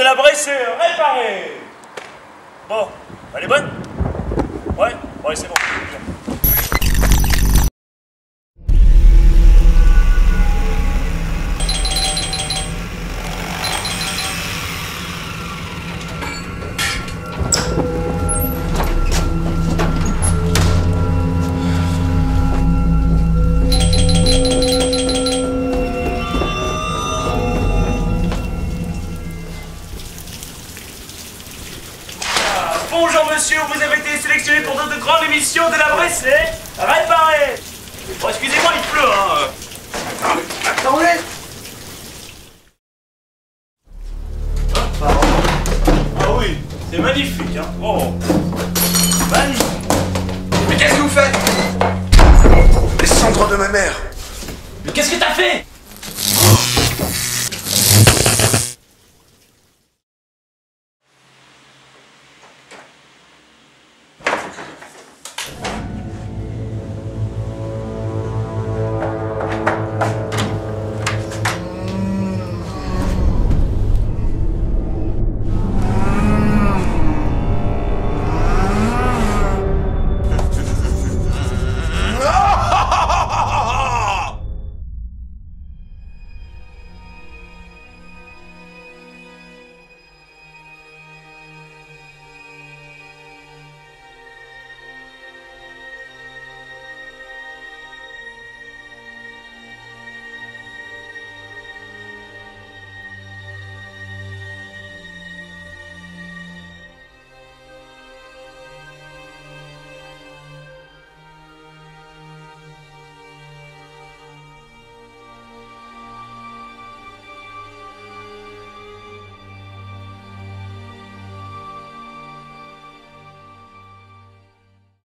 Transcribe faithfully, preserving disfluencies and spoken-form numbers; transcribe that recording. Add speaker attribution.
Speaker 1: la Bresse réparée. Bon, elle est bonne? Ouais, ouais, c'est bon. Bonjour monsieur, vous avez été sélectionné pour notre grande émission de la Bresse réparée. Bon, excusez-moi, il pleut, hein.
Speaker 2: Attendez.
Speaker 1: Ah oui, c'est magnifique, hein. Oh, magnifique.
Speaker 2: Mais qu'est-ce que vous faites? Les cendres de ma mère.
Speaker 1: Mais qu'est-ce que t'as fait?